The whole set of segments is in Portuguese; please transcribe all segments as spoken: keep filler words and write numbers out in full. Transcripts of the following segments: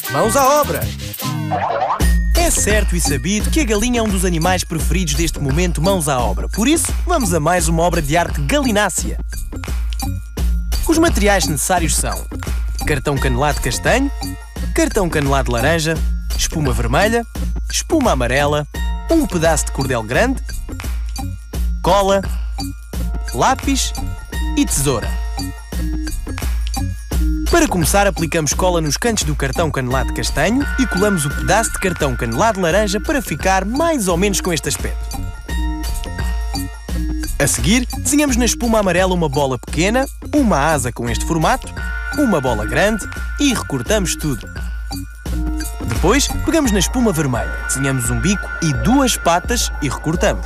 Mãos à obra! É certo e sabido que a galinha é um dos animais preferidos deste momento mãos à obra. Por isso, vamos a mais uma obra de arte galinácea. Os materiais necessários são cartão canelado castanho, cartão canelado laranja, espuma vermelha, espuma amarela, um pedaço de cordel grande, cola, lápis e tesoura. Para começar, aplicamos cola nos cantos do cartão canelado castanho e colamos o pedaço de cartão canelado laranja para ficar mais ou menos com este aspecto. A seguir, desenhamos na espuma amarela uma bola pequena, uma asa com este formato, uma bola grande e recortamos tudo. Depois, pegamos na espuma vermelha, desenhamos um bico e duas patas e recortamos.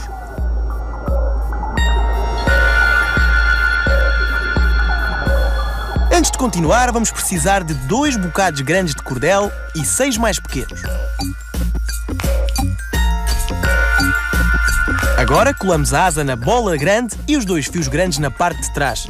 Antes de continuar, vamos precisar de dois bocados grandes de cordel e seis mais pequenos. Agora colamos a asa na bola grande e os dois fios grandes na parte de trás.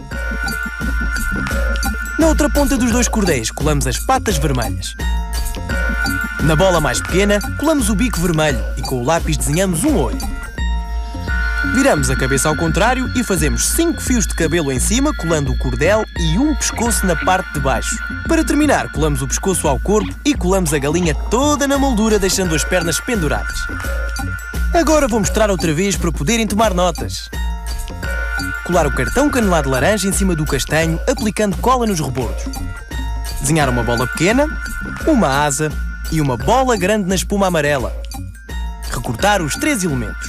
Na outra ponta dos dois cordéis colamos as patas vermelhas. Na bola mais pequena colamos o bico vermelho e com o lápis desenhamos um olho. Viramos a cabeça ao contrário e fazemos cinco fios de cabelo em cima, colando o cordel e um pescoço na parte de baixo. Para terminar, colamos o pescoço ao corpo e colamos a galinha toda na moldura, deixando as pernas penduradas. Agora vou mostrar outra vez para poderem tomar notas. Colar o cartão canelado laranja em cima do castanho, aplicando cola nos rebordos. Desenhar uma bola pequena, uma asa e uma bola grande na espuma amarela. Recortar os três elementos.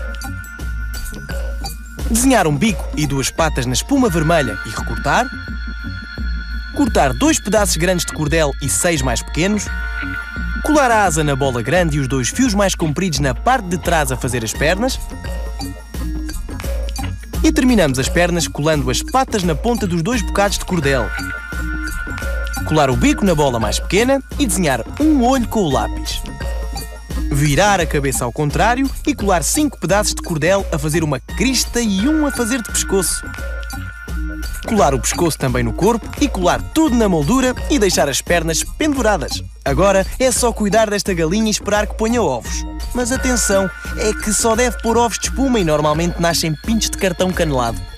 Desenhar um bico e duas patas na espuma vermelha e recortar. Cortar dois pedaços grandes de cordel e seis mais pequenos. Colar a asa na bola grande e os dois fios mais compridos na parte de trás a fazer as pernas. E terminamos as pernas colando as patas na ponta dos dois bocados de cordel. Colar o bico na bola mais pequena e desenhar um olho com o lápis. Virar a cabeça ao contrário e colar cinco pedaços de cordel a fazer uma crista e um a fazer de pescoço. Colar o pescoço também no corpo e colar tudo na moldura e deixar as pernas penduradas. Agora é só cuidar desta galinha e esperar que ponha ovos. Mas atenção, é que só deve pôr ovos de espuma e normalmente nascem pintos de cartão canelado.